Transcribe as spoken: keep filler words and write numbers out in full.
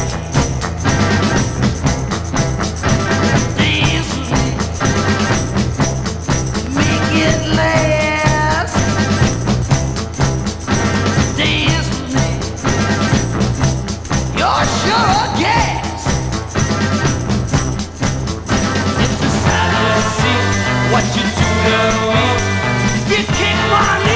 Dance with me, make it last. Dance with me, you're sure a gas. It's a sight to see what you do to me. You kick my